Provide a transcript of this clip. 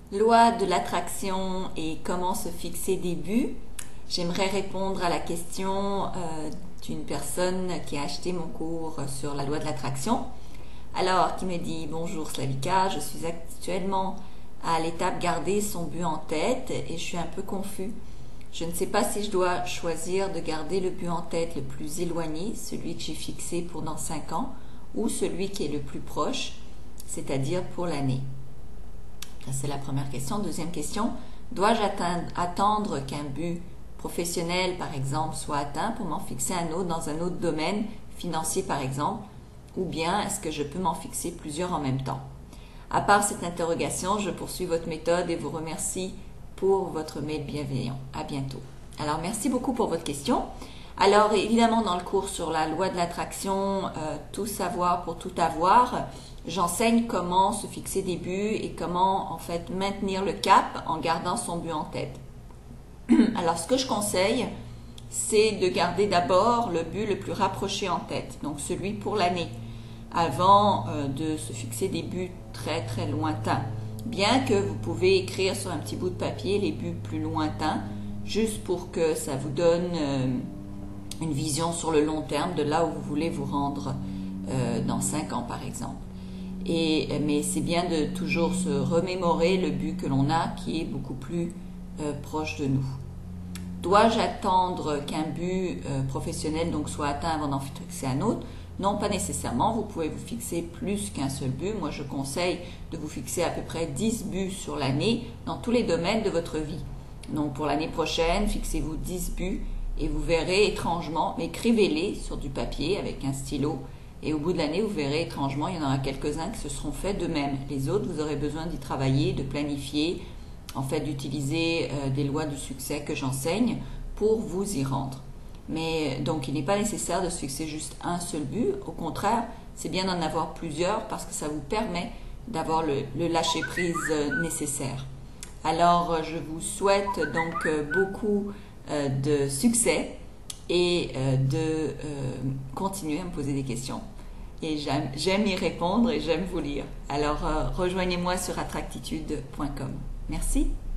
Loi de l'attraction et comment se fixer des buts. J'aimerais répondre à la question d'une personne qui a acheté mon cours sur la loi de l'attraction. Alors, qui me dit « Bonjour Slavika, je suis actuellement à l'étape garder son but en tête et je suis un peu confus. Je ne sais pas si je dois choisir de garder le but en tête le plus éloigné, celui que j'ai fixé pour dans 5 ans, ou celui qui est le plus proche, c'est-à-dire pour l'année. » Ça, c'est la première question. Deuxième question, dois-je attendre qu'un but professionnel, par exemple, soit atteint pour m'en fixer un autre dans un autre domaine, financier par exemple, ou bien est-ce que je peux m'en fixer plusieurs en même temps? À part cette interrogation, je poursuis votre méthode et vous remercie pour votre mail bienveillant. À bientôt. Alors, merci beaucoup pour votre question. Alors, évidemment, dans le cours sur la loi de l'attraction, tout savoir pour tout avoir, j'enseigne comment se fixer des buts et comment, en fait, maintenir le cap en gardant son but en tête. Alors, ce que je conseille, c'est de garder d'abord le but le plus rapproché en tête, donc celui pour l'année, avant de se fixer des buts très, très lointains. Bien que vous pouvez écrire sur un petit bout de papier les buts plus lointains, juste pour que ça vous donne une vision sur le long terme de là où vous voulez vous rendre dans 5 ans, par exemple. Mais c'est bien de toujours se remémorer le but que l'on a qui est beaucoup plus proche de nous. Dois-je attendre qu'un but professionnel donc soit atteint avant d'en fixer un autre? Non, pas nécessairement. Vous pouvez vous fixer plus qu'un seul but. Moi, je conseille de vous fixer à peu près 10 buts sur l'année dans tous les domaines de votre vie. Donc, pour l'année prochaine, fixez-vous 10 buts et vous verrez étrangement, écrivez-les sur du papier avec un stylo. Et au bout de l'année, vous verrez étrangement, il y en aura quelques-uns qui se seront faits d'eux-mêmes. Les autres, vous aurez besoin d'y travailler, de planifier, en fait, d'utiliser des lois du succès que j'enseigne pour vous y rendre. Mais donc, il n'est pas nécessaire de se fixer juste un seul but. Au contraire, c'est bien d'en avoir plusieurs parce que ça vous permet d'avoir le lâcher-prise nécessaire. Alors, je vous souhaite donc beaucoup de succès et de continuer à me poser des questions. Et j'aime y répondre et j'aime vous lire. Alors, rejoignez-moi sur attractitude.com. Merci.